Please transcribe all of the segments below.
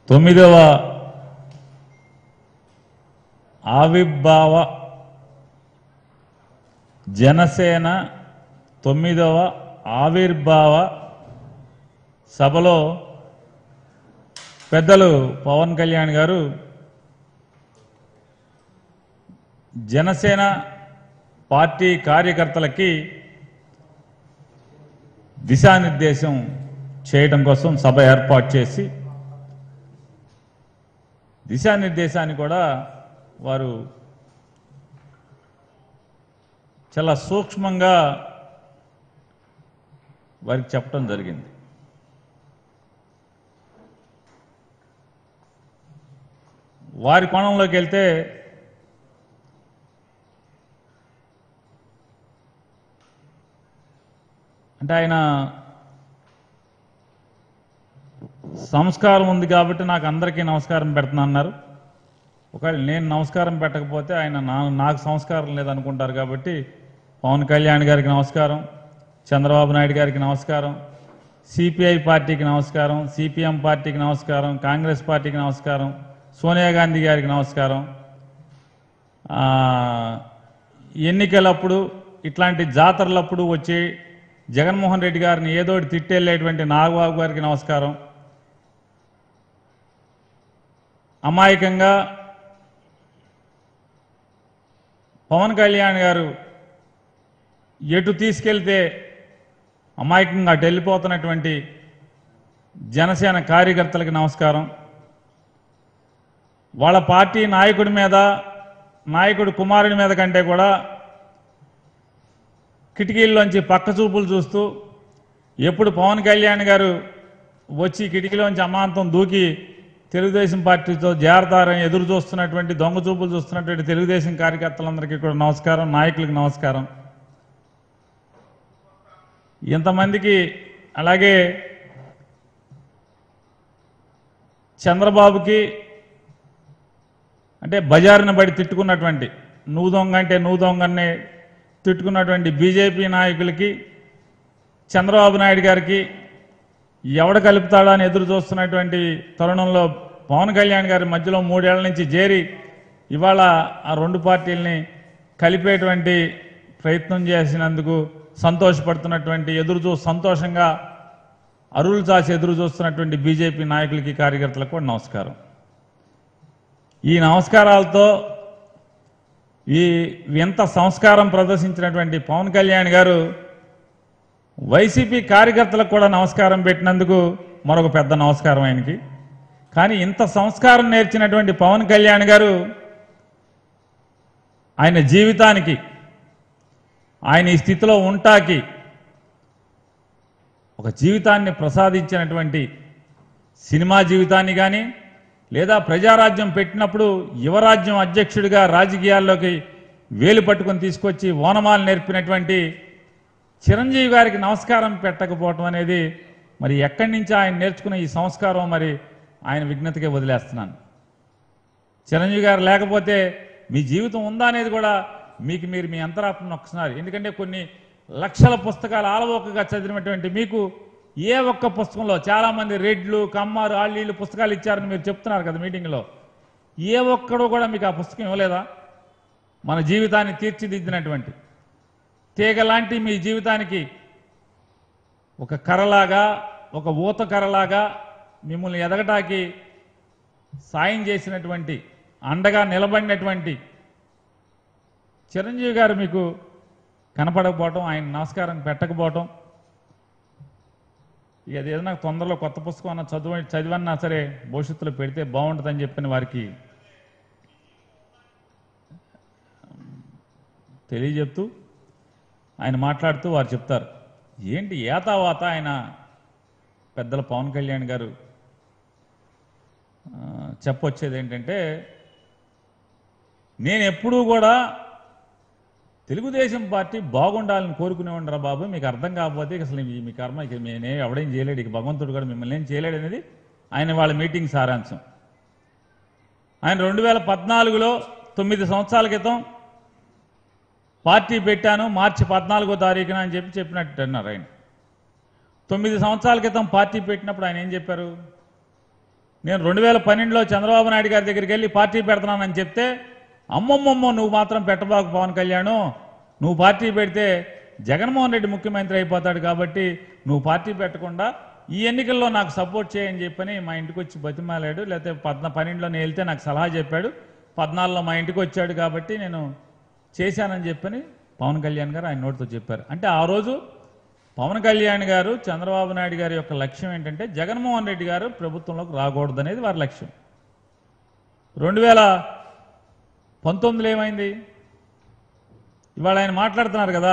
9వ ఆవిర్భావ జనసేన 9వ ఆవిర్భావ సభలో పెద్దలు పవన్ కళ్యాణ్ గారు జనసేన పార్టీ కార్యకర్తలకి దిశానిర్దేశం చేయడం కోసం సభ ఏర్పాటు చేసి దిశానిర్దేశాన్ని కూడా వారు చాలా సూక్ష్మంగా వారికి చెప్పడం జరిగింది. వారి కోణంలోకి వెళ్తే అంటే ఆయన సంస్కారం ఉంది కాబట్టి నాకు అందరికీ నమస్కారం పెడుతున్నా అన్నారు. ఒకవేళ నేను నమస్కారం పెట్టకపోతే ఆయన నాకు సంస్కారం లేదనుకుంటారు. కాబట్టి పవన్ కళ్యాణ్ గారికి నమస్కారం, చంద్రబాబు నాయుడు గారికి నమస్కారం, సిపిఐ పార్టీకి నమస్కారం, సిపిఎం పార్టీకి నమస్కారం, కాంగ్రెస్ పార్టీకి నమస్కారం, సోనియా గాంధీ గారికి నమస్కారం. ఎన్నికలప్పుడు ఇట్లాంటి జాతరలప్పుడు వచ్చి జగన్మోహన్ రెడ్డి గారిని ఏదోటి తిట్టేళ్ళేటువంటి నాగబాబు గారికి నమస్కారం. అమాయకంగా పవన్ కళ్యాణ్ గారు ఎటు తీసుకెళ్తే అమాయకంగా అటు వెళ్ళిపోతున్నటువంటి జనసేన కార్యకర్తలకి నమస్కారం. వాళ్ళ పార్టీ నాయకుడి మీద, నాయకుడి కుమారుడి మీద కంటే కూడా కిటికీల్లోంచి పక్క చూపులు చూస్తూ ఎప్పుడు పవన్ కళ్యాణ్ గారు వచ్చి కిటికీలోంచి అమాంతం దూకి తెలుగుదేశం పార్టీతో చేరతారని ఎదురు చూస్తున్నటువంటి దొంగ చూపులు చూస్తున్నటువంటి తెలుగుదేశం కార్యకర్తలందరికీ కూడా నమస్కారం, నాయకులకు నమస్కారం. ఇంతమందికి అలాగే చంద్రబాబుకి అంటే బజారును బడి తిట్టుకున్నటువంటి నువ్వు దొంగ అంటే నువ్వు దొంగని తిట్టుకున్నటువంటి బీజేపీ నాయకులకి, చంద్రబాబు నాయుడు గారికి ఎవడ కలుపుతాడా అని ఎదురు చూస్తున్నటువంటి తరుణంలో పవన్ కళ్యాణ్ గారి మధ్యలో 3 ఏళ్ల నుంచి చేరి ఇవాళ ఆ రెండు పార్టీల్ని కలిపేటువంటి ప్రయత్నం చేసినందుకు సంతోషపడుతున్నటువంటి సంతోషంగా అరువులు చాచి ఎదురు చూస్తున్నటువంటి బీజేపీ నాయకులకి, కార్యకర్తలకు కూడా నమస్కారం. ఈ నమస్కారాలతో ఈ ఎంత సంస్కారం ప్రదర్శించినటువంటి పవన్ కళ్యాణ్ గారు వైసీపీ కార్యకర్తలకు కూడా నమస్కారం పెట్టినందుకు మరొక పెద్ద నమస్కారం ఆయనకి. కానీ ఇంత సంస్కారం నేర్చినటువంటి పవన్ కళ్యాణ్ గారు ఆయన జీవితానికి, ఆయన ఈ స్థితిలో ఉంటాకి ఒక జీవితాన్ని ప్రసాదించినటువంటి సినిమా జీవితాన్ని కానీ, లేదా ప్రజారాజ్యం పెట్టినప్పుడు యువరాజ్యం అధ్యక్షుడిగా రాజకీయాల్లోకి వేలు పట్టుకొని తీసుకొచ్చి ఓనమాలు నేర్పినటువంటి చిరంజీవి గారికి నమస్కారం పెట్టకపోవటం అనేది మరి ఎక్కడి నుంచి ఆయన నేర్చుకున్న ఈ సంస్కారం మరి ఆయన విఘ్నతకే వదిలేస్తున్నాను. చిరంజీవి గారు లేకపోతే మీ జీవితం ఉందా అనేది కూడా మీరు మీ అంతరాత్మను ఒక్కసారి, ఎందుకంటే కొన్ని లక్షల పుస్తకాలు ఆలవోకగా చదివినటువంటి మీకు ఏ ఒక్క పుస్తకంలో, చాలామంది రెడ్లు, కమ్మారు, ఆళ్ళీళ్ళు పుస్తకాలు ఇచ్చారని మీరు చెప్తున్నారు కదా మీటింగ్లో, ఏ ఒక్కడో కూడా మీకు ఆ పుస్తకం ఇవ్వలేదా? మన జీవితాన్ని తీర్చిదిద్దినటువంటి తీగ లాంటి మీ జీవితానికి ఒక కర్రలాగా, ఒక ఊత కర్రలాగా మిమ్మల్ని ఎదగటానికి సాయం చేసినటువంటి, అండగా నిలబడినటువంటి చిరంజీవి గారు మీకు కనపడకపోవటం, ఆయన నమస్కారం పెట్టకపోవటం, ఇక అది ఏదైనా తొందరలో కొత్త పుస్తకం అన్న చదివన్నా సరే భవిష్యత్తులో పెడితే బాగుంటుందని చెప్పిన వారికి తెలియజెప్తూ ఆయన మాట్లాడుతూ వారు చెప్తారు. ఏంటి ఏతావాత ఆయన పెద్దల పవన్ కళ్యాణ్ గారు చెప్పొచ్చేది ఏంటంటే, నేను ఎప్పుడూ కూడా తెలుగుదేశం పార్టీ బాగుండాలని కోరుకునేవాడిరా బాబు, మీకు అర్థం కాకపోతే అసలు మీ కర్మ ఇక నేనే ఎవడేం చేయలేడు, ఇక భగవంతుడు కూడా మిమ్మల్ని ఏం చేయలేడు అనేది ఆయన వాళ్ళ మీటింగ్ సారాంశం. ఆయన 2014లో 9 సంవత్సరాల క్రితం పార్టీ పెట్టాను మార్చి 14వ తారీఖున అని చెప్పినట్టు అన్నారు ఆయన. 9 సంవత్సరాల క్రితం పార్టీ పెట్టినప్పుడు ఆయన ఏం చెప్పారు? నేను 2012లో చంద్రబాబు నాయుడు గారి దగ్గరికి వెళ్ళి పార్టీ పెడుతున్నానని చెప్తే, అమ్మమ్మమ్మో నువ్వు మాత్రం పెట్టబాకు పవన్ కళ్యాణ్, నువ్వు పార్టీ పెడితే జగన్మోహన్ రెడ్డి ముఖ్యమంత్రి అయిపోతాడు కాబట్టి నువ్వు పార్టీ పెట్టకుండా ఈ ఎన్నికల్లో నాకు సపోర్ట్ చేయని చెప్పని మా ఇంటికి వచ్చి బతిమాలాడు. లేకపోతే 12లో నేను వెళ్తే నాకు సలహా చెప్పాడు, 14లో మా ఇంటికి వచ్చాడు కాబట్టి నేను చేశానని చెప్పని పవన్ కళ్యాణ్ గారు ఆయన నోటితో చెప్పారు. అంటే ఆ రోజు పవన్ కళ్యాణ్ గారు చంద్రబాబు నాయుడు గారి యొక్క లక్ష్యం ఏంటంటే జగన్మోహన్ రెడ్డి గారు ప్రభుత్వంలోకి రాకూడదు అనేది వారి లక్ష్యం. 2019లో ఏమైంది? ఇవాళ ఆయన మాట్లాడుతున్నారు కదా,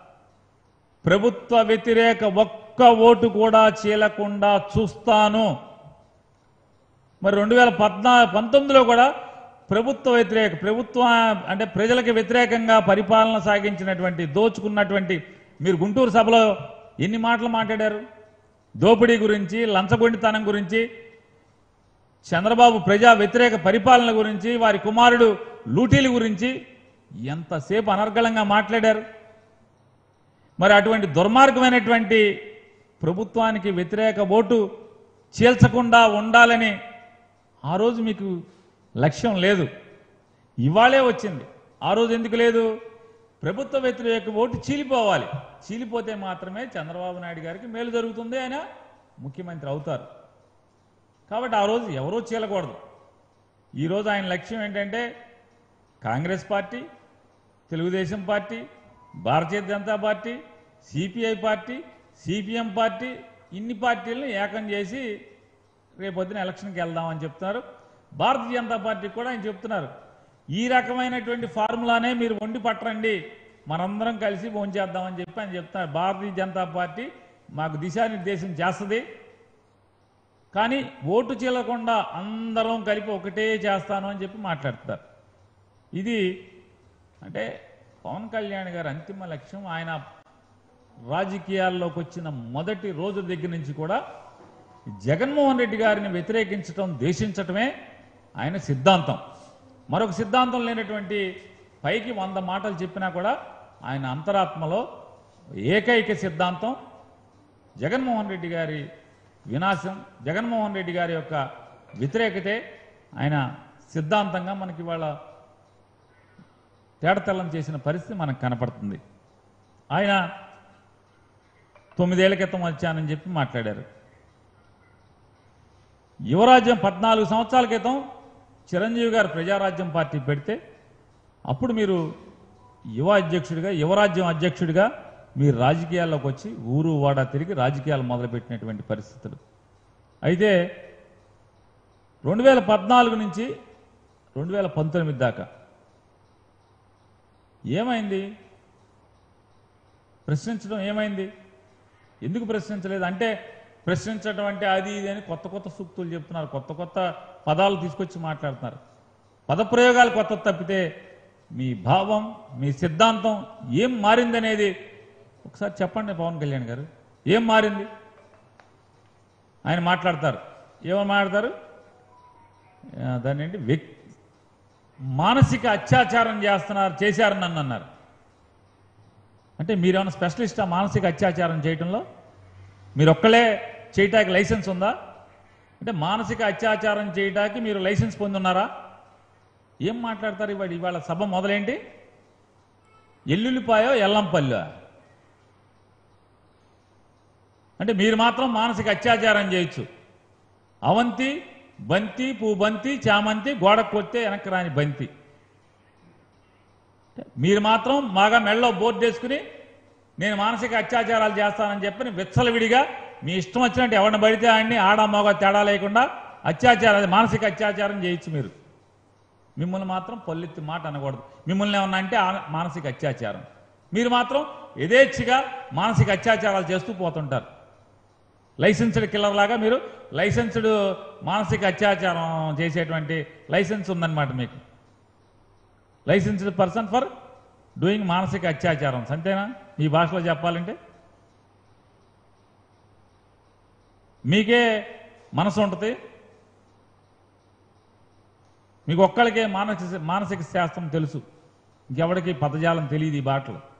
ప్రభుత్వ వ్యతిరేక ఒక్క ఓటు కూడా చీలకుండా చూస్తాను. మరి 2019లో కూడా ప్రభుత్వం అంటే ప్రజలకు వ్యతిరేకంగా పరిపాలన సాగించినటువంటి, దోచుకున్నటువంటి, మీరు గుంటూరు సభలో ఎన్ని మాటలు మాట్లాడారు? దోపిడీ గురించి, లంచగొండితనం గురించి, చంద్రబాబు ప్రజా వ్యతిరేక పరిపాలన గురించి, వారి కుమారుడు లూటీల గురించి ఎంతసేపు అనర్గళంగా మాట్లాడారు. మరి అటువంటి దుర్మార్గమైనటువంటి ప్రభుత్వానికి వ్యతిరేక ఓటు చీల్చకుండా ఉండాలని ఆ రోజు మీకు లక్ష్యం లేదు, ఇవాళే వచ్చింది. ఆ రోజు ఎందుకు లేదు? ప్రభుత్వ వ్యతిరేక ఓటు చీలిపోవాలి, చీలిపోతే మాత్రమే చంద్రబాబు నాయుడు గారికి మేలు జరుగుతుంది, ఆయన ముఖ్యమంత్రి అవుతారు. కాబట్టి ఆ రోజు ఎవరూ చీలకూడదు. ఈరోజు ఆయన లక్ష్యం ఏంటంటే Congress party, Telugu Desam party, Bharatiya Janata party, CPI party, CPM party, ఇన్ని పార్టీలను ఏకం చేసి రేపొద్దున ఎలక్షన్కి వెళ్దామని చెప్తున్నారు. భారతీయ జనతా పార్టీ కూడా ఆయన చెప్తున్నారు, ఈ రకమైనటువంటి ఫార్ములానే మీరు వండి పట్టరండి, మనందరం కలిసి భోంచేద్దామని చెప్పి ఆయన చెప్తున్నారు. భారతీయ జనతా పార్టీ మాకు దిశానిర్దేశం చేస్తుంది, కానీ ఓటు చీలకుండా అందరం కలిపి ఒకటే చేస్తాను అని చెప్పి మాట్లాడుతున్నారు. ఇది అంటే పవన్ కళ్యాణ్ గారి అంతిమ లక్ష్యం. ఆయన రాజకీయాల్లోకి వచ్చిన మొదటి రోజు దగ్గర నుంచి కూడా జగన్మోహన్ రెడ్డి గారిని వ్యతిరేకించడం, దేశించటమే ఆయన సిద్ధాంతం. మరొక సిద్ధాంతం లేనటువంటి, పైకి 100 మాటలు చెప్పినా కూడా ఆయన అంతరాత్మలో ఏకైక సిద్ధాంతం జగన్మోహన్ రెడ్డి గారి వినాశం, జగన్మోహన్ రెడ్డి గారి యొక్క వ్యతిరేకతే ఆయన సిద్ధాంతంగా మనకి ఇవాళ తేడతెల్లం చేసిన పరిస్థితి మనకు కనపడుతుంది. ఆయన 9 ఏళ్ల క్రితం వచ్చానని చెప్పి మాట్లాడారు. యువరాజ్యం 14 సంవత్సరాల క్రితం చిరంజీవి గారు ప్రజారాజ్యం పార్టీ పెడితే అప్పుడు మీరు యువరాజ్యం అధ్యక్షుడిగా మీరు రాజకీయాల్లోకి వచ్చి ఊరు వాడ తిరిగి రాజకీయాలు మొదలుపెట్టినటువంటి పరిస్థితులు. అయితే 2014 నుంచి 2019 దాకా ఏమైంది? ప్రశ్నించడం ఏమైంది? ఎందుకు ప్రశ్నించలేదు? అంటే ప్రశ్నించడం అంటే అది ఇది అని కొత్త కొత్త సూక్తులు చెప్తున్నారు, కొత్త కొత్త పదాలు తీసుకొచ్చి మాట్లాడుతున్నారు. పదప్రయోగాలు కొత్త తప్పితే మీ భావం, మీ సిద్ధాంతం ఏం మారిందనేది ఒకసారి చెప్పండి పవన్ కళ్యాణ్ గారు. ఏం మారింది? ఆయన మాట్లాడతారు, ఏమని మాట్లాడతారు? దాన్ని ఏంటి, మానసిక అత్యాచారం చేశారని నన్ను అన్నారు. అంటే మీరేమైనా స్పెషలిస్టా మానసిక అత్యాచారం చేయటంలో? మీరు ఒక్కలే చేయటానికి లైసెన్స్ ఉందా? అంటే మానసిక అత్యాచారం చేయటానికి మీరు లైసెన్స్ పొందున్నారా? ఏం మాట్లాడతారు? ఇవాళ సభ మొదలేంటి? ఎల్లుల్లిపాయో ఎల్లంపల్లి? అంటే మీరు మాత్రం మానసిక అత్యాచారం చేయొచ్చు. అవంతి, బంతి, పూబంతి, చామంతి, గోడకు కొడితే వెనక్కి రాని బంతి. మీరు మాత్రం బాగా మెళ్ళలో బోర్డు వేసుకుని నేను మానసిక అత్యాచారాలు చేస్తానని చెప్పని విచ్చలవిడిగా మీ ఇష్టం వచ్చినట్టు ఎవరిని పడితే ఆయన్ని ఆడ మగ తేడా లేకుండా మానసిక అత్యాచారం చేయొచ్చు. మీరు మిమ్మల్ని మాత్రం పొల్లెత్తి మాట అనకూడదు. మిమ్మల్ని ఏమన్నా అంటే మానసిక అత్యాచారం. మీరు మాత్రం యథేచ్ఛగా మానసిక అత్యాచారాలు చేస్తూ పోతుంటారు. లైసెన్స్డ్ కిల్లర్ లాగా మీరు లైసెన్స్డ్ మానసిక అత్యాచారం చేసేటువంటి లైసెన్స్ ఉందన్నమాట మీకు. లైసెన్స్డ్ పర్సన్ ఫర్ డూయింగ్ మానసిక అత్యాచారం, అంతేనా మీ భాషలో చెప్పాలంటే? మీకే మనసు ఉంటుంది, మీకు ఒక్కడికే మానసిక శాస్త్రం తెలుసు, ఇంకెవడికి పదజాలం తెలియదు ఈ బాటలు.